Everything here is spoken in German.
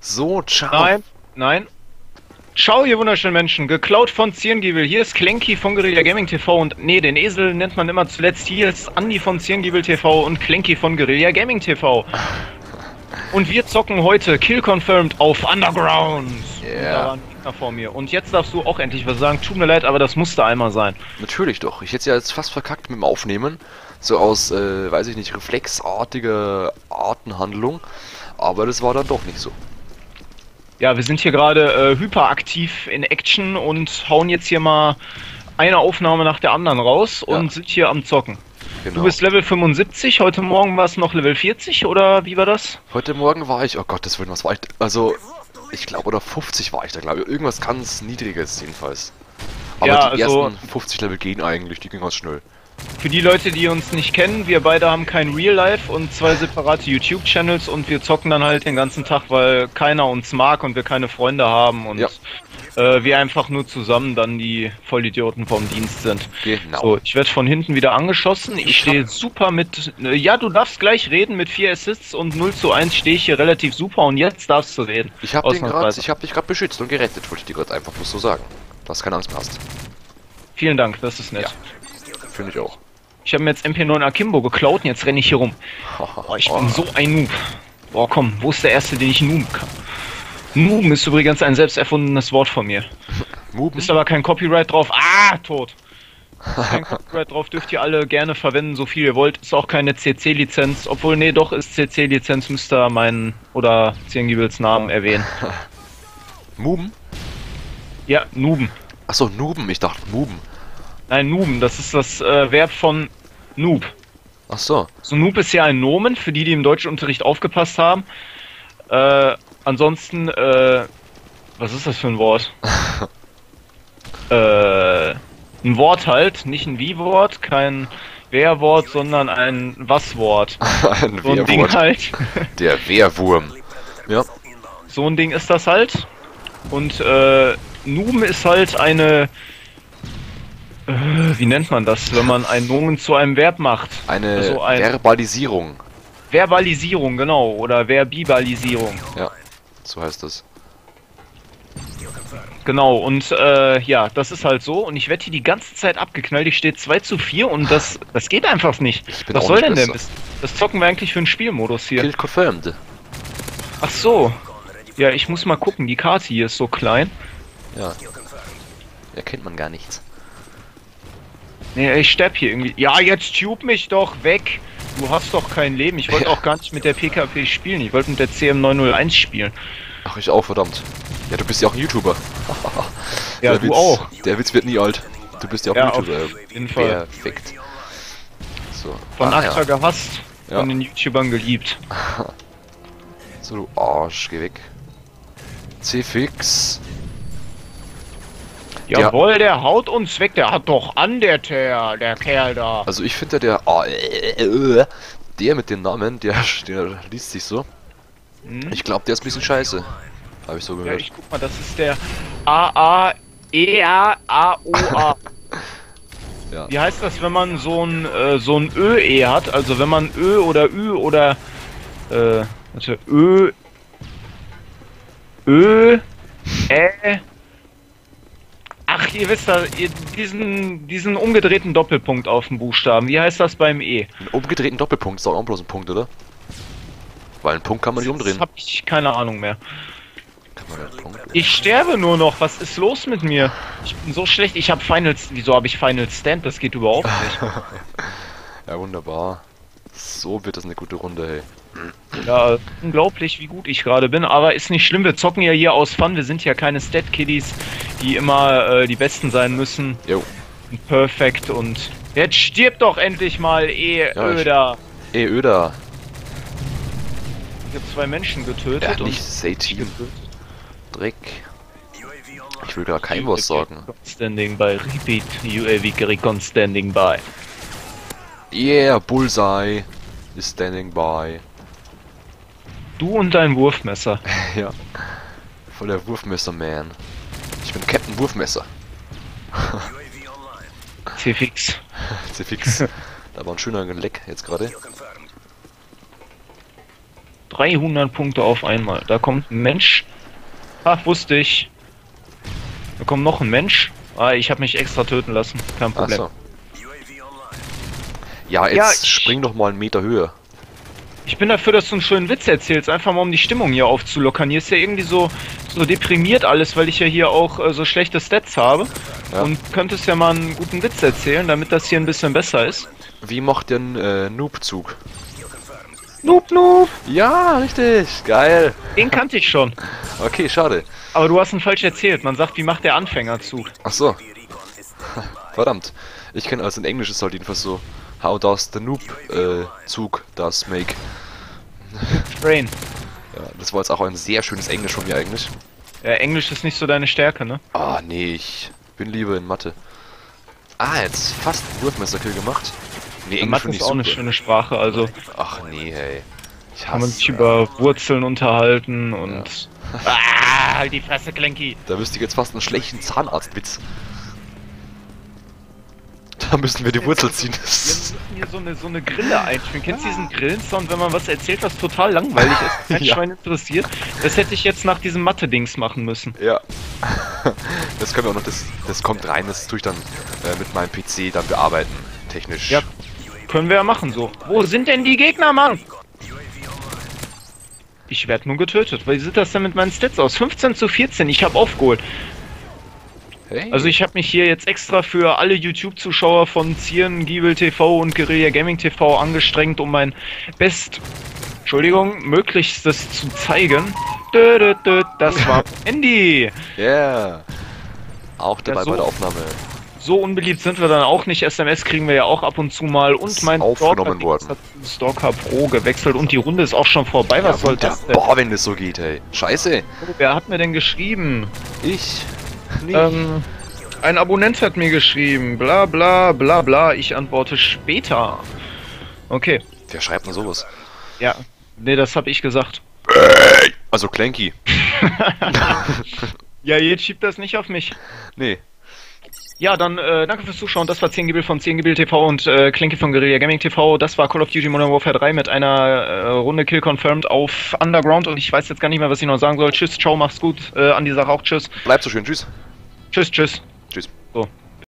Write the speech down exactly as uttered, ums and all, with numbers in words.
So, ciao. Nein, nein. Ciao, ihr wunderschönen Menschen. Geklaut von Zirngiebel. Hier ist Klenki von Guerilla Gaming T V und nee, den Esel nennt man immer zuletzt. Hier ist Andi von Zirngiebel T V und Klenki von Guerilla Gaming T V. Und wir zocken heute Kill Confirmed auf Underground. Yeah. Und da war ein Gegner vor mir. Und jetzt darfst du auch endlich was sagen. Tut mir leid, aber das musste einmal sein. Natürlich doch. Ich hätte ja jetzt fast verkackt mit dem Aufnehmen. So aus, äh, weiß ich nicht, reflexartiger Artenhandlung. Aber das war dann doch nicht so. Ja, wir sind hier gerade äh, hyperaktiv in Action und hauen jetzt hier mal eine Aufnahme nach der anderen raus und Ja. sind hier am Zocken. Genau. Du bist Level fünfundsiebzig, heute Morgen war es noch Level vierzig oder wie war das? Heute Morgen war ich, oh Gottes Willen, was war ich, also, ich glaube, oder fünfzig war ich da, glaube ich. Irgendwas ganz Niedriges jedenfalls. Aber Ja, die also- ersten fünfzig Level gehen eigentlich, die gehen ganz schnell. Für die Leute, die uns nicht kennen, wir beide haben kein Real Life und zwei separate YouTube-Channels und wir zocken dann halt den ganzen Tag, weil keiner uns mag und wir keine Freunde haben und Ja. äh, wir einfach nur zusammen dann die Vollidioten vom Dienst sind. Genau. So, ich werde von hinten wieder angeschossen. Ich Ich hab- stehe super mit. äh, Ja, du darfst gleich reden. Mit vier Assists und null zu eins stehe ich hier relativ super und jetzt darfst du reden. Ich habe den grad, Ausnahmsweise. ich hab dich gerade beschützt und gerettet, wollte ich dir gerade einfach bloß so sagen. Dass du keine Angst mehr hast. Vielen Dank, das ist nett. Ja. Finde ich auch. Ich habe mir jetzt M P neun Akimbo geklaut und jetzt renne ich hier rum. Oh, ich bin so ein Noob. Boah, komm, wo ist der erste, den ich noob kann? Noob ist übrigens ein selbst erfundenes Wort von mir. Muben? Ist aber kein Copyright drauf. Ah, tot. Kein Copyright drauf, dürft ihr alle gerne verwenden, so viel ihr wollt. Ist auch keine C C-Lizenz. Obwohl, nee, doch ist C C-Lizenz, müsst ihr meinen oder Zirngiebels Namen erwähnen. Muben? Ja, Nuben. Achso, Nuben, ich dachte Muben. Nein, Nuben, das ist das äh, Verb von Noob. Achso. So, Noob ist ja ein Nomen, für die, die im Deutschunterricht aufgepasst haben. Äh, ansonsten, äh, was ist das für ein Wort? äh, ein Wort halt, nicht ein Wie-Wort, kein Wer-Wort, sondern ein Was-Wort. Ein So ein Ding Wehrwort. halt. Der Wehrwurm. Ja. So ein Ding ist das halt. Und, äh, Nuben ist halt eine, äh, wie nennt man das, wenn man ein Nomen zu einem Verb macht? Eine Also ein- Verbalisierung. Verbalisierung, genau, oder Verbibalisierung. Ja, so heißt das. Genau, und äh, ja, das ist halt so. Und ich werde hier die ganze Zeit abgeknallt. Ich stehe zwei zu vier und das das geht einfach nicht. Ich bin Was auch soll nicht denn der besser. Mist? Was zocken wir eigentlich für einen Spielmodus hier? Kill confirmed. Ach so. Ja, ich muss mal gucken. Die Karte hier ist so klein. Ja. Erkennt man gar nichts. Nee, ich sterb hier irgendwie. Ja, jetzt tube mich doch weg. Du hast doch kein Leben. Ich wollte Ja. auch gar nicht mit der P K P spielen. Ich wollte mit der C M neun null eins spielen. Ach, ich auch, verdammt. Ja, du bist ja auch ein YouTuber. Ja, der du Witz, auch. Der Witz wird nie alt. Du bist ja auch Ja, YouTuber. auf jeden Fall. Perfekt. So. Von ah, Akta ja. gehasst. Ja. Von den YouTubern geliebt. So, du Arsch, geh weg. C-Fix. Ja. Jawohl, der haut uns weg. Der hat doch an, der Ter, der Kerl da. Also ich finde der, ah, äh, äh, äh, der mit dem Namen, der, der liest sich so. Hm? Ich glaube, der ist ein bisschen scheiße. Habe ich so Ja, gehört. ich guck mal, das ist der A A E A A O A. Ja. Wie heißt das, wenn man so ein äh, so ein Ö-E hat? Also wenn man Ö oder Ü oder äh, warte, Ö Ö Ä Ach, ihr wisst da, ihr, diesen diesen umgedrehten Doppelpunkt auf dem Buchstaben. Wie heißt das beim E? Einen umgedrehten Doppelpunkt ist doch auch bloß ein Punkt, oder? Weil einen Punkt kann man nicht umdrehen. Das hab ich keine Ahnung mehr. Kann man einen Punkt Ich sterbe nur noch. Was ist los mit mir? Ich bin so schlecht. Ich habe Final. Wieso habe ich Final Stand? Das geht überhaupt nicht. Ja, wunderbar. So wird das eine gute Runde, hey. Ja, unglaublich, wie gut ich gerade bin. Aber ist nicht schlimm. Wir zocken ja hier aus Fun. Wir sind ja keine Stat-Kiddies, die immer äh, die Besten sein müssen. Jo. Perfekt und jetzt stirb doch endlich mal, eh Ja, ich- Öder. Ey, Öder. Ich habe zwei Menschen getötet Er hat und nicht Satan. Dreck. Ich will gar kein Wort sagen. Standing by. Repeat. U A V Recon standing by. Yeah, Bullseye is standing by. Du und dein Wurfmesser. Ja. Voll der Wurfmesser-Man. Ich bin Captain Wurfmesser. C-Fix. C-Fix. Da war ein schöner Leck jetzt gerade. dreihundert Punkte auf einmal. Da kommt ein Mensch. Ach, wusste ich. Da kommt noch ein Mensch. Ah, ich habe mich extra töten lassen. Kein Problem. Ach so. Ja, jetzt Ja, ich- spring doch mal einen Meter höher. Ich bin dafür, dass du einen schönen Witz erzählst, einfach mal um die Stimmung hier aufzulockern. Hier ist ja irgendwie so, so deprimiert alles, weil ich ja hier auch äh, so schlechte Stats habe. Ja. Und könntest ja mal einen guten Witz erzählen, damit das hier ein bisschen besser ist. Wie macht denn äh, Noob-Zug? Noob, noob. Ja, richtig. Geil. Den kannte ich schon. Okay, schade. Aber du hast ihn falsch erzählt. Man sagt, wie macht der Anfängerzug? Ach so. Verdammt. Ich kenne also in Englisch ist halt jedenfalls so. How does the Noob-Zug does make? Brain. Ja, das war jetzt auch ein sehr schönes Englisch von mir eigentlich. Ja, Englisch ist nicht so deine Stärke, ne? Ah, nee, ich bin lieber in Mathe. Ah, jetzt fast einen Wurfmesserkill gemacht. Nee, Englisch Mathe finde ist ich auch eine super. schöne Sprache, also Ach nee, hey. Ich kann man hasse. sich über Wurzeln unterhalten und... Ah, halt die Fresse, Klenki! Da wüsste ich jetzt fast einen schlechten Zahnarztwitz. Da müssen wir die Wurzel ziehen. Wir müssen hier so eine, so eine Grille einführen. Kennst du diesen Grillensound, wenn man was erzählt, was total langweilig ist, kein Ja. Schwein interessiert? Das hätte ich jetzt nach diesem Mathe-Dings machen müssen. Ja. Das können wir auch noch, das, das kommt rein, das tue ich dann äh, mit meinem P C dann bearbeiten, technisch. Ja, können wir ja machen so. Wo sind denn die Gegner, Mann? Ich werde nur getötet. Wie sieht das denn mit meinen Stats aus? fünfzehn zu vierzehn, ich habe aufgeholt. Hey. Also ich habe mich hier jetzt extra für alle YouTube-Zuschauer von Zieren, Giebel T V und Guerilla Gaming T V angestrengt, um mein Best... Entschuldigung, möglichstes zu zeigen. Dö, dö, dö, das war Andy. Yeah. Auch dabei Ja, so- bei der Aufnahme. So unbeliebt sind wir dann auch nicht. S M S kriegen wir ja auch ab und zu mal. Und Ist mein aufgenommen Stalker worden. hat zu Stalker Pro gewechselt und die Runde ist auch schon vorbei. Was soll das denn? Boah, wenn das so geht, hey. Scheiße. Wer hat mir denn geschrieben? Ich. Nee. Ähm, ein Abonnent hat mir geschrieben. Bla bla bla bla. Ich antworte später. Okay. Wer schreibt denn sowas? Ja. Nee, das habe ich gesagt. Also Clanky. Ja, jetzt schiebt das nicht auf mich. Nee. Ja, dann äh, danke fürs Zuschauen. Das war zehn Gebild von zehn Gebild T V und äh, Klinke von Guerilla Gaming T V. Das war Call of Duty Modern Warfare drei mit einer äh, Runde Kill Confirmed auf Underground. Und ich weiß jetzt gar nicht mehr, was ich noch sagen soll. Tschüss, ciao, mach's gut. Äh, an die Sache auch tschüss. Bleibt so schön. Tschüss. Tschüss, tschüss. Tschüss. So.